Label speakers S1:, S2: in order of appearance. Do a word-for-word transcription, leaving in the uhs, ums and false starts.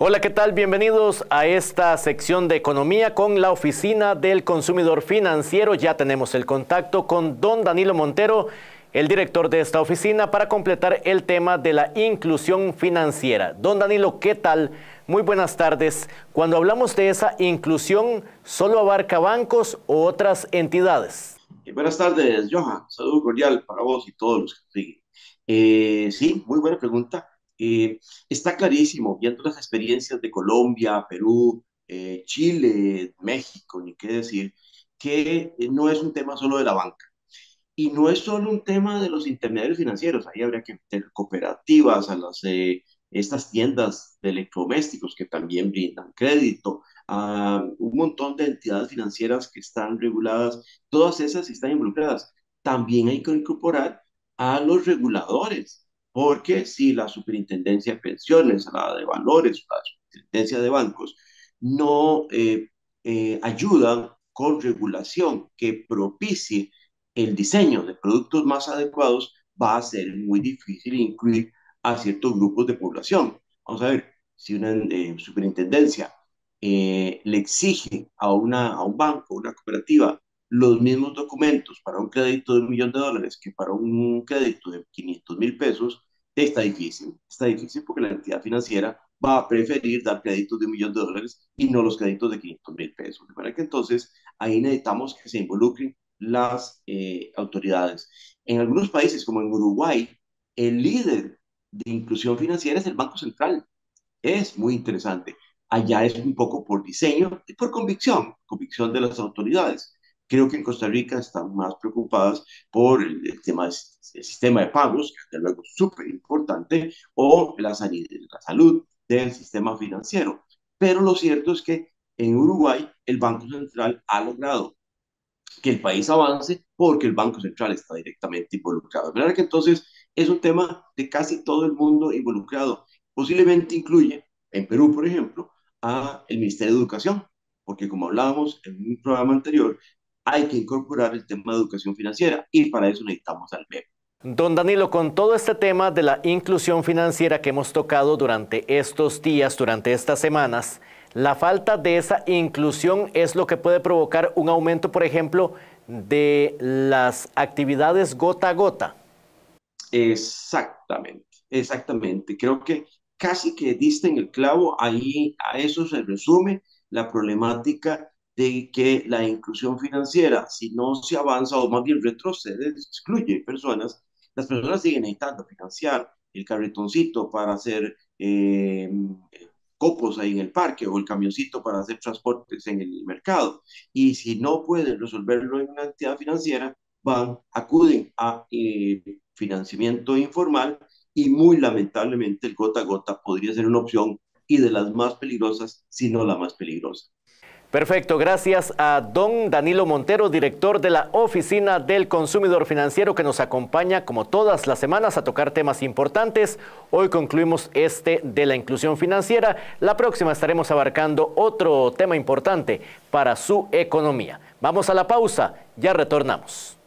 S1: Hola, ¿qué tal? Bienvenidos a esta sección de economía con la Oficina del Consumidor Financiero. Ya tenemos el contacto con don Danilo Montero, el director de esta oficina, para completar el tema de la inclusión financiera. Don Danilo, ¿qué tal? Muy buenas tardes. Cuando hablamos de esa inclusión, ¿solo abarca bancos o otras entidades?
S2: Eh, buenas tardes, Johan. Saludo cordial para vos y todos los que nos siguen. Eh, sí, muy buena pregunta. Eh, Está clarísimo, viendo las experiencias de Colombia, Perú, eh, Chile, México, ni qué decir, que eh, no es un tema solo de la banca. Y no es solo un tema de los intermediarios financieros, ahí habría que meter cooperativas, a las, eh, estas tiendas de electrodomésticos que también brindan crédito, a un montón de entidades financieras que están reguladas, todas esas están involucradas. También hay que incorporar a los reguladores, porque si la superintendencia de pensiones, la de valores, la superintendencia de bancos, no eh, eh, ayudan con regulación que propicie el diseño de productos más adecuados, va a ser muy difícil incluir a ciertos grupos de población. Vamos a ver, si una eh, superintendencia eh, le exige a, una, a un banco, una cooperativa, los mismos documentos para un crédito de un millón de dólares que para un crédito de quinientos mil pesos, está difícil. Está difícil porque la entidad financiera va a preferir dar créditos de un millón de dólares y no los créditos de quinientos mil pesos. De manera que entonces ahí necesitamos que se involucren las eh, autoridades. En algunos países, como en Uruguay, el líder de inclusión financiera es el Banco Central. Es muy interesante. Allá es un poco por diseño y por convicción, convicción de las autoridades. Creo que en Costa Rica están más preocupadas por el, el tema del el sistema de pagos, que desde luego es súper importante, o la, la salud del sistema financiero. Pero lo cierto es que en Uruguay el Banco Central ha logrado que el país avance porque el Banco Central está directamente involucrado. De manera que entonces es un tema de casi todo el mundo involucrado. Posiblemente incluye, en Perú, por ejemplo, a el Ministerio de Educación, porque como hablábamos en un programa anterior, hay que incorporar el tema de educación financiera y para eso necesitamos al B E P.
S1: Don Danilo, con todo este tema de la inclusión financiera que hemos tocado durante estos días, durante estas semanas, la falta de esa inclusión es lo que puede provocar un aumento, por ejemplo, de las actividades gota a gota.
S2: Exactamente, exactamente. Creo que casi que diste en el clavo, ahí a eso se resume la problemática de que la inclusión financiera, si no se avanza o más bien retrocede, excluye personas, las personas siguen necesitando financiar el carretoncito para hacer eh, copos ahí en el parque o el camioncito para hacer transportes en el mercado. Y si no pueden resolverlo en una entidad financiera, van, acuden a eh, financiamiento informal y muy lamentablemente el gota a gota podría ser una opción y de las más peligrosas, si no la más peligrosa.
S1: Perfecto, gracias a don Danilo Montero, director de la Oficina del Consumidor Financiero, que nos acompaña como todas las semanas a tocar temas importantes. Hoy concluimos este de la inclusión financiera. La próxima estaremos abarcando otro tema importante para su economía. Vamos a la pausa, ya retornamos.